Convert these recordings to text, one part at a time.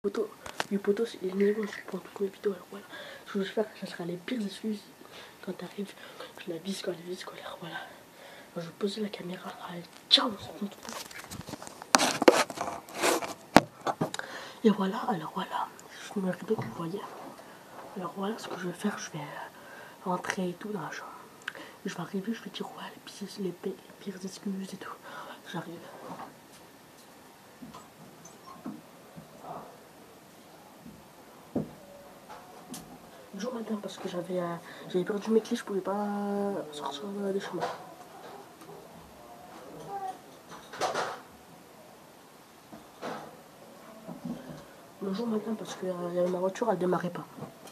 Poto, du poteau, c'est une maison pour toutes mes vidéos. Alors voilà, ce que je vais faire, ça sera les pires excuses quand t'arrives, je la vie scolaire, voilà. Alors, je vais poser la caméra, allez, ciao, c'est bon. Et voilà, alors voilà, je me rideau que vous voyez. Alors voilà, ce que je vais faire, je vais rentrer et tout dans la chambre. Je vais arriver, je vais dire ouais, les pires excuses et tout. J'arrive. Bonjour madame, parce que j'avais perdu mes clés, je pouvais pas sortir des chemins. Bonjour madame, parce que ma voiture elle démarrait pas.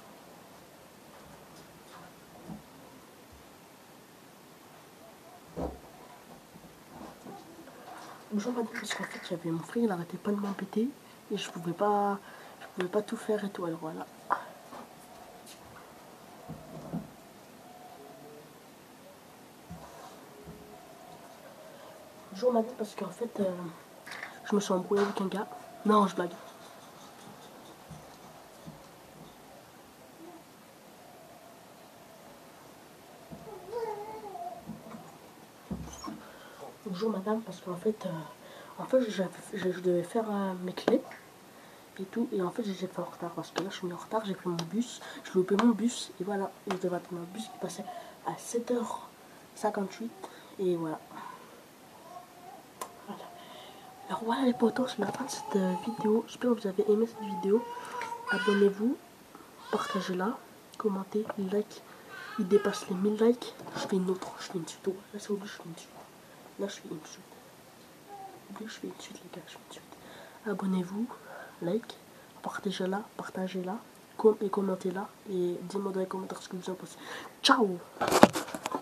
Bonjour madame, parce qu'en fait j'avais mon frère, il arrêtait pas de m'embêter et je pouvais pas tout faire et tout, alors voilà. Bonjour madame, parce qu'en fait je me suis embrouillé avec un gars. Non, je blague. Bonjour madame, parce qu'en fait, je devais faire mes clés et tout, et en fait j'ai fait en retard, parce que là je suis mis en retard, j'ai pris mon bus, j'ai loupé mon bus, et voilà, et je devais attendre un bus qui passait à 7h58, et voilà. Alors voilà les potos, c'est la fin de cette vidéo, j'espère que vous avez aimé cette vidéo, abonnez-vous, partagez-la, commentez, like, il dépasse les 1000 likes, je fais une autre, je fais une suite, là c'est obligé, je fais une suite, là je fais une suite. Je fais une suite les gars, je fais une suite. Abonnez-vous, like, partagez-la, et commentez-la et dis-moi dans les commentaires ce que vous en pensez. Ciao!